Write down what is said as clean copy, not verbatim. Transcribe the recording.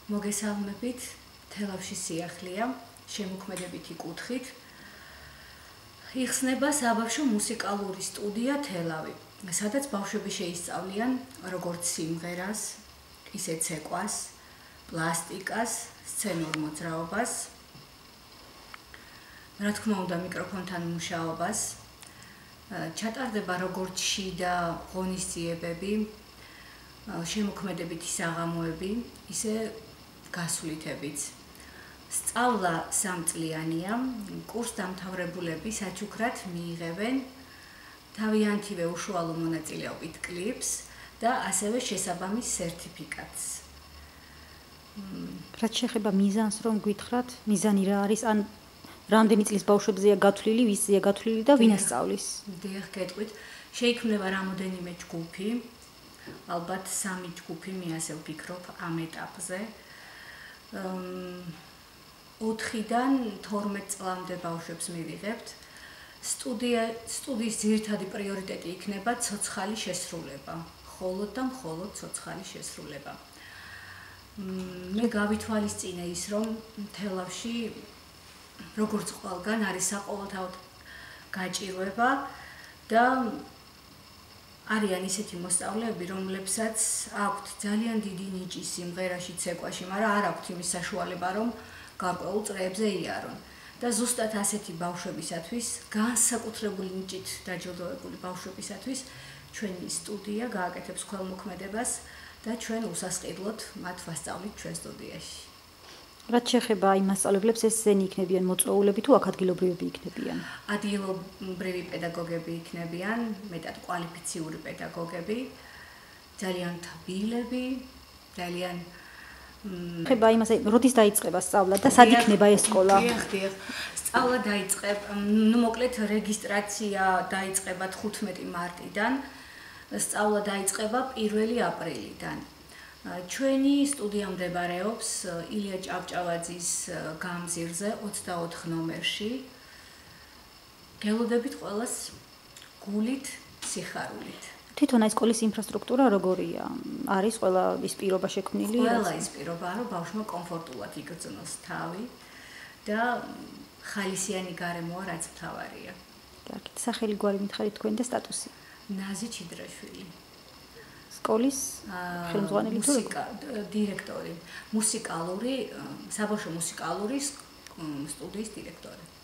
მოგესალმებით, თელავში სიახლეა, შემოქმედებითი კუთხით. იხსნება საბავშვო მუსიკალური სტუდია თელავი, სადაც ბავშვები შეისწავლიან როგორც სიმღერას, ისე ცეკვას, პლასტიკას, სცენურ მოძრაობას, რა თქმა უნდა მიკროფონთან მუშაობას, ჩატარდება როგორც შიდა ღონისძიებები, შემოქმედებითი საღამოები, ისე გასვლითებიც. სწავლა 3 წლიანია, კურსდამთავრებულები საჩუქრად მიიღებენ თავიანთივე უშუალო მონაწილეობით კლიპს და ასევე შესაბამის სერტიფიკატს. რაც შეეხება მიზანს, რომ გითხრათ, მიზანი რა არის, ან რამდენი წლის ბავშვებზეა გათვლილი, ვისზეა გათვლილი და ვინ ასწავლის? დიახ, გეტყვით, შეიქმნება რამოდენიმე ჯგუფი, ალბათ 3 ჯგუფი, მე ასე ვფიქრობ ამ ეტაპზე. 4-დან 12 წლამდე ბავშვებს მივიღებთ. სტუდიის ძირითადი პრიორიტეტი იქნება ცოცხალი შესრულება, მხოლოდ და მხოლოდ ცოცხალი შესრულება. მე გავითვალისწინე ის, რომ თელავში როგორც ყველგან არის საყოველთაოდ გაჭირვება და არიან ისეთი მოსწავლეები, რომლებსაც აქვთ ძალიან დიდი ნიჭი სიმღერაში, ცეკვაში, მაგრამ არ აქვთ იმის საშუალება, რომ გარკვეულ წრეებზე იარონ. და ზუსტად ასეთი ბავშვებისათვის, განსაკუთრებული ნიჭით დაჯილდოებული ბავშვებისათვის, ჩვენი სტუდია გააკეთებს ქველმოქმედებას და ჩვენ უსასყიდლოდ მათ ვასწავლით ჩვენ სტუდიაში. რაც შეეხება იმ მასწავლებლებს, ეს ზენი იქნებიან მოწვეულები თუ აქ ადგილობრივები იქნებიან? ადგილობრივი პედაგოგები იქნებიან, მეტად კვალიფიციური პედაგოგები, ძალიან თბილები, ძალიან ხება იმას, როდის დაიწყება სწავლა და სად იქნება ეს სკოლა? დიახ. სწავლა დაიწყება, მოკლედ რეგისტრაცია დაიწყება 15 მარტიდან, სწავლა დაიწყება 1 აპრილიდან. ჩვენი სტუდია მდებარეობს ილია ჭავჭავაძის გამზირზე 24 ნომერში. გელოდებით ყველას გულით, სიხარულით. თვითონ აი სკოლის ინფრასტრუქტურა როგორია? არის ყველა ის პირობა შექმნილი? ყველა ის პირობაა, რომ ბავშვმა კომფორტულად იგრძნოს თავი და ხალისიანი გარემოა, რაც მთავარია. კარგი, სახელი გვარი მითხარით თქვენ და სტატუსი? ნაზი ჩიდრაშვილი. სკოლის ხელმძღვანელი თუ დირექტორი, საბავშვო მუსიკალური სტუდიის დირექტორი.